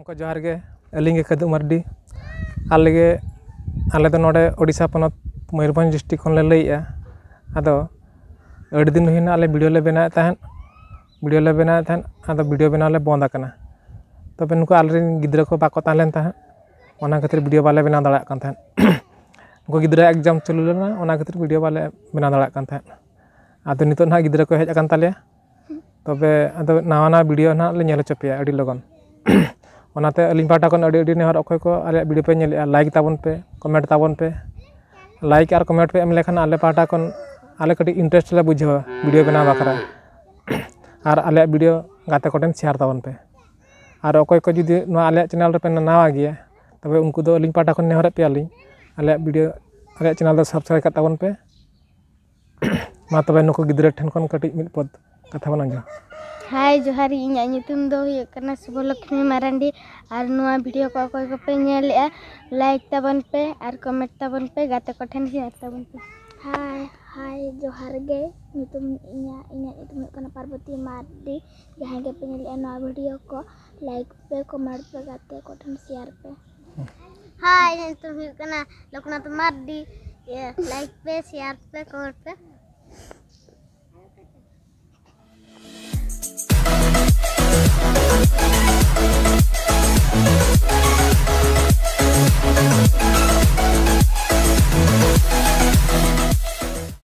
को जोहार गे अलिंगे कदू मार्डी आले नोडे ओडिशा पनत मयूरभंज डिस्ट्रिक्ट खन ले लईया आदो अड़ी दिन हुईना आले वीडियो ले बनाए तहन आदो वीडियो बनाव ले बंद आकना तबे नुको आले गिद्रा को बाको तालेन तहन ओना खातिर वीडियो बाले बनाव दाड़ा कान तहन नुको गिद्रा एग्जाम चालू लेना ओना खातिर वीडियो बाले बनाव दाड़ा कान तहन आदो नितो ना गिद्रा को हेज आकान ताले तबे आदो नावा वीडियो ना ले नेल चपेया अड़ी लगन ओनाते अलिंग पाटा कन अड़ी नेहर अखय को आले वीडियो पे नेल लाइक ताबन पे कमेंट ताबन पे लाइक और कमेंट पे एम लेखन आले पाटा कन आले कटी इंटरेस्ट ले बुझावा वीडियो बनाव बाखरा और आले वीडियो गाते कोटेन शेयर ताबन पे और अखय को जुदी नो आले चैनल रे पे नावा गया तबे उनको दो अलिंग पाटा कन नेहर पे आलिंग आले वीडियो आले चैनल दो सब्सक्राइब कर ताबन पे मा तबे नुको गिद्रा ठेन कन कटी मिद पद कथा बन आंजो हाय जोहारी इᱧᱟᱜ ᱧᱩᱛᱩᱢ ᱫᱚ ᱦᱩᱭᱩᱜ ᱠᱟᱱᱟ शुभलक्ष्मी मारांडी और नुआ वीडियो को अकय को पे नेलेआ लाइक ताबन पे और कमेंट ताबन पे गाते को ठेन शेयर ताबन पे हाय जोहार गे ᱧᱩᱛᱩᱢ इᱧाᱜ ᱧᱩᱛᱩम हुᱭᱩᱜ ᱠᱟᱱᱟ पार्वती मार्डी जहां के पे नेलेआ नुआ वीडियो को लाइक पे कमेंट पे गाते को ठेन शेयर पे हाय ᱧᱩᱛᱩम हुᱭᱩᱜ ᱠᱟᱱᱟ लोकनाथ मार्डी लाइक पे शेयर पे कमेंट पे